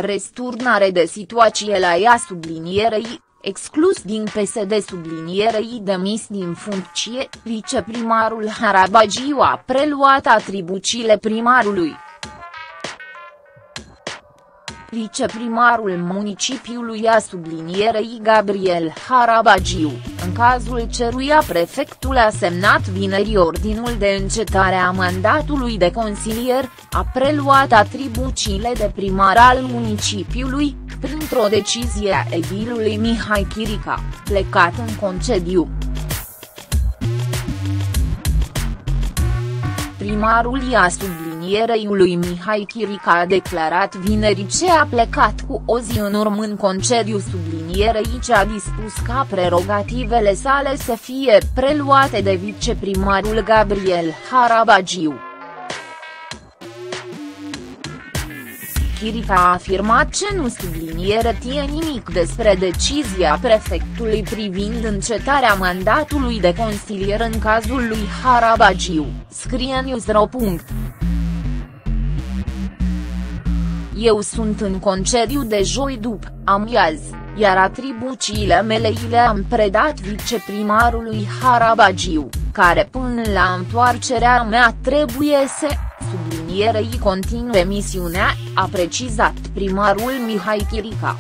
Resturnare de situație la ea sublinierei, exclus din PSD sublinierei demis din funcție, viceprimarul Harabagiu a preluat atribuțiile primarului. Viceprimarul municipiului a sublinierei Gabriel Harabagiu, în cazul căruia prefectul a semnat vineri ordinul de încetare a mandatului de consilier, a preluat atribuțiile de primar al municipiului, printr-o decizie a edilului Mihai Chirica, plecat în concediu. Primarul a sublinierei lui Mihai Chirica a declarat vineri ce a plecat cu o zi în urmă în concediu sublinierei ce a dispus ca prerogativele sale să fie preluate de viceprimarul Gabriel Harabagiu. Chirica a afirmat ce nu sublinietie nimic despre decizia prefectului privind încetarea mandatului de consilier în cazul lui Harabagiu, scrie News.ro. Eu sunt în concediu de joi după amiază, iar atribuțiile mele le-am predat viceprimarului Harabagiu, care până la întoarcerea mea trebuie să sublinierei continue misiunea, a precizat primarul Mihai Chirica.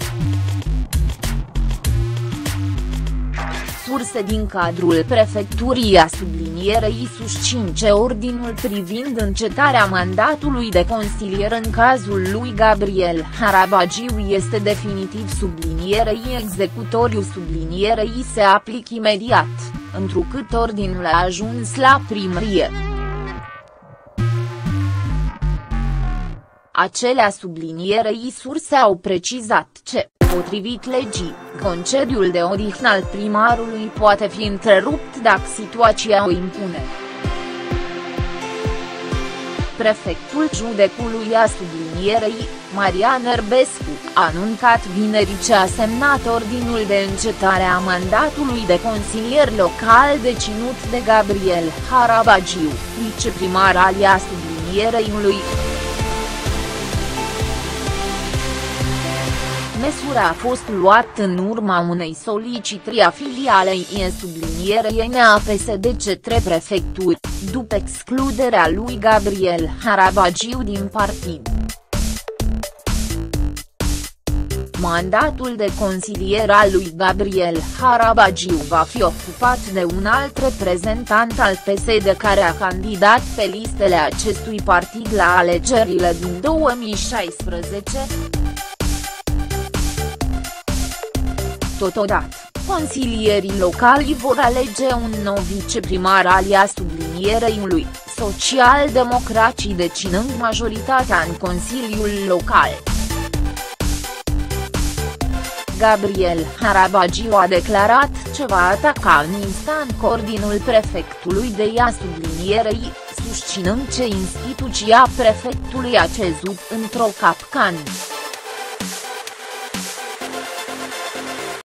Surse din cadrul prefecturii a sublinierei susțin că ordinul privind încetarea mandatului de consilier în cazul lui Gabriel Harabagiu este definitiv sublinierei executoriu sublinierei se aplică imediat, întrucât ordinul a ajuns la primărie. Acelea sublinierei surse au precizat ce, potrivit legii, concediul de odihnă al primarului poate fi întrerupt dacă situația o impune. Prefectul județului a sublinierei, Marian Erbescu, a anuncat vineri ce a semnat ordinul de încetare a mandatului de consilier local deținut de Gabriel Harabagiu, viceprimar al sublinierei lui. Măsura a fost luată în urma unei solicitări a filialei sublinierei a PSD către prefecturi, după excluderea lui Gabriel Harabagiu din partid. Mandatul de consilier al lui Gabriel Harabagiu va fi ocupat de un alt reprezentant al PSD care a candidat pe listele acestui partid la alegerile din 2016. Totodată, consilierii locali vor alege un nou viceprimar al sublinierei lui, social-democrații deținând majoritatea în Consiliul Local. Gabriel Harabagiu a declarat că va ataca în instant ordinul prefectului de sublinierei, susținând că instituția prefectului a căzut într-o capcană.